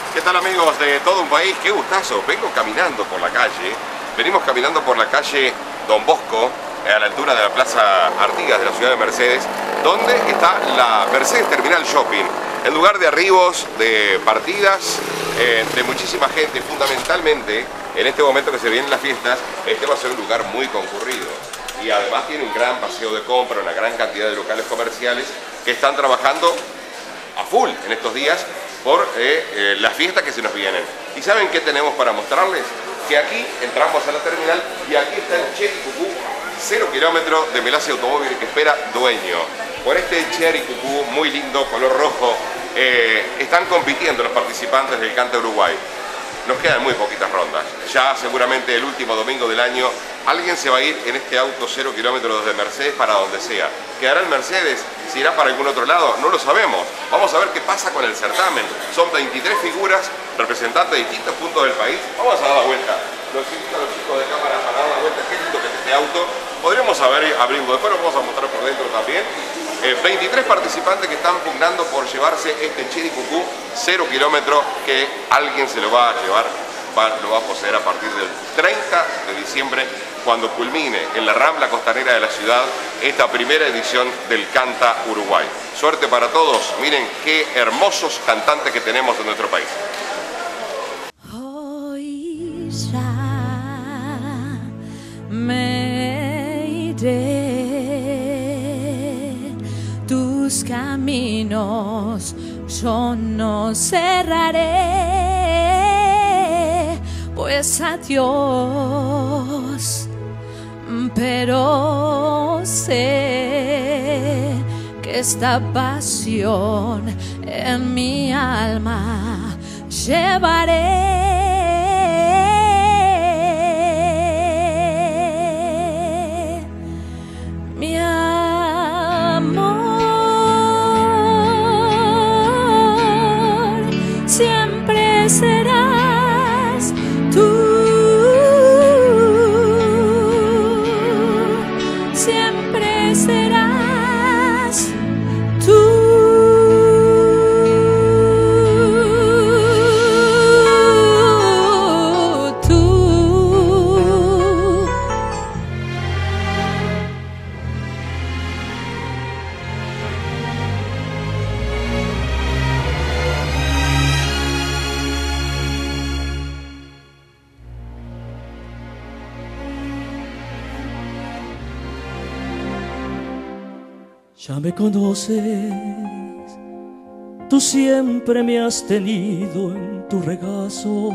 ¿Qué tal, amigos de todo un país? ¡Qué gustazo! Vengo caminando por la calle. Venimos caminando por la calle Don Bosco, a la altura de la Plaza Artigas de la ciudad de Mercedes, donde está la Mercedes Terminal Shopping, el lugar de arribos, de partidas, de muchísima gente. Fundamentalmente, en este momento que se vienen las fiestas, este va a ser un lugar muy concurrido. Y además tiene un gran paseo de compra, una gran cantidad de locales comerciales que están trabajando a full en estos días por las fiestas que se nos vienen. ¿Y saben qué tenemos para mostrarles? Que aquí entramos a la terminal y aquí está el Cherry Cucú, 0 kilómetros de Melasia Automóvil que espera dueño. Por este Cherry Cucú muy lindo, color rojo, están compitiendo los participantes del Canta Uruguay. Nos quedan muy poquitas rondas. Ya seguramente el último domingo del año alguien se va a ir en este auto 0 kilómetros desde Mercedes para donde sea. ¿Quedará en Mercedes? ¿Se irá para algún otro lado? No lo sabemos. Vamos a ver qué pasa con el certamen. Son 23 figuras representantes de distintos puntos del país. Vamos a dar la vuelta. Los invito a los chicos de cámara para dar la vuelta. Qué lindo que es este auto. Podríamos abrirlo. Después lo vamos a mostrar por dentro también. 23 participantes que están pugnando por llevarse este Cherry Cucú 0 kilómetros que alguien se lo va a llevar, lo va a poseer a partir del 30 de diciembre, cuando culmine en la Rambla Costanera de la ciudad esta primera edición del Canta Uruguay. Suerte para todos. Miren qué hermosos cantantes que tenemos en nuestro país. Hoy ya me iré, tus caminos yo no cerraré, pues adiós, pero sé que esta pasión en mi alma llevaré. Mi amor, siempre serás tú, siempre serás tú. Ya me conoces, tú siempre me has tenido en tu regazo,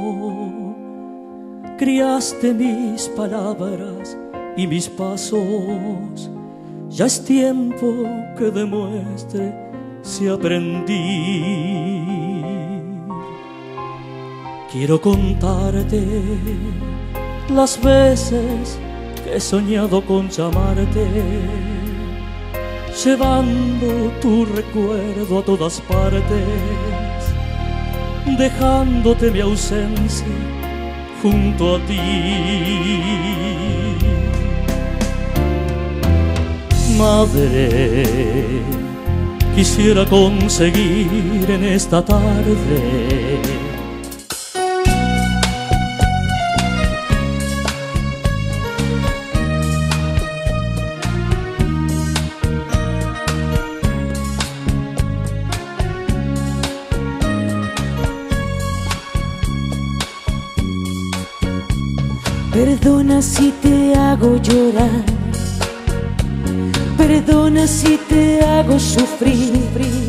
criaste mis palabras y mis pasos, ya es tiempo que demuestre si aprendí. Quiero contarte las veces que he soñado con llamarte, llevando tu recuerdo a todas partes, dejándote mi ausencia junto a ti. Madre, quisiera conseguir en esta tarde Perdona si te hago llorar, perdona si te hago sufrir,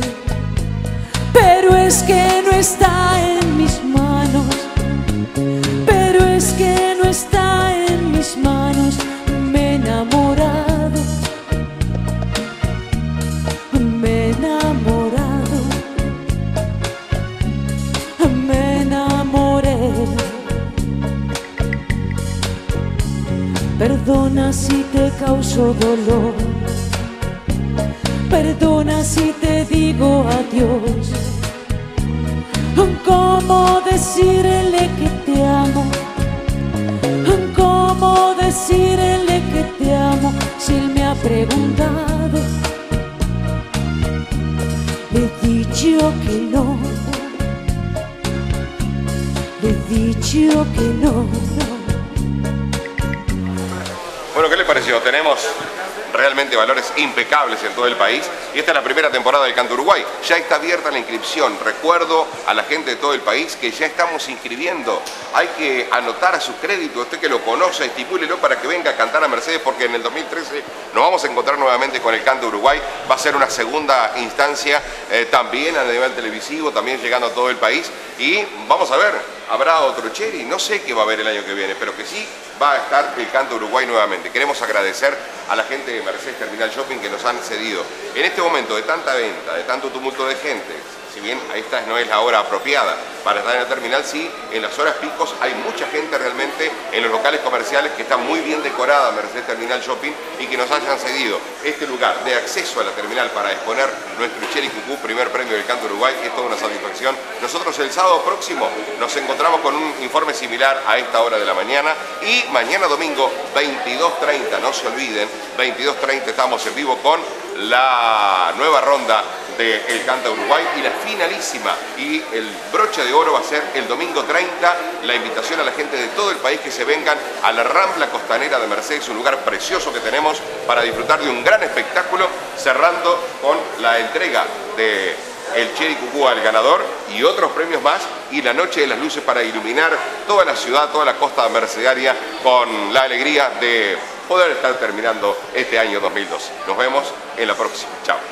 pero es que no está en mis manos, pero es que no está en mis manos. Me he enamorado, me he enamorado, me enamoré. Perdona si te causo dolor, perdona si te digo adiós. ¿Cómo decirle que te amo? ¿Cómo decirle que te amo si él me ha preguntado? Le he dicho que no. le he dicho que no. Bueno, ¿qué le pareció? Tenemos realmente valores impecables en todo el país y esta es la primera temporada del Canto Uruguay. Ya está abierta la inscripción. Recuerdo a la gente de todo el país que ya estamos inscribiendo. Hay que anotar a su crédito, usted que lo conoce, estipúlelo para que venga a cantar a Mercedes, porque en el 2013 nos vamos a encontrar nuevamente con el Canto Uruguay. Va a ser una segunda instancia también a nivel televisivo, también llegando a todo el país, y vamos a ver, habrá otro Cherry, no sé qué va a haber el año que viene, pero que sí va a estar el Canto Uruguay nuevamente. Queremos agradecer a la gente de Mercedes Terminal Shopping que nos han cedido en este momento de tanta venta, de tanto tumulto de gente. Si bien esta no es la hora apropiada para estar en el terminal, sí, en las horas picos hay mucha gente realmente en los locales comerciales que está muy bien decorada Mercedes Terminal Shopping, y que nos hayan cedido este lugar de acceso a la terminal para exponer nuestro Cherry Cucú, primer premio del Canto Uruguay, es toda una satisfacción. Nosotros el sábado próximo nos encontramos con un informe similar a esta hora de la mañana, y mañana domingo 22:30, no se olviden, 22:30 estamos en vivo con la nueva ronda del Canta Uruguay y la finalísima, y el broche de oro va a ser el domingo 30, la invitación a la gente de todo el país que se vengan a la Rambla Costanera de Mercedes, un lugar precioso que tenemos para disfrutar de un gran espectáculo, cerrando con la entrega de el Cherry Cucú al ganador y otros premios más, y la noche de las luces para iluminar toda la ciudad, toda la costa mercedaria, con la alegría de poder estar terminando este año 2012. Nos vemos en la próxima. Chao.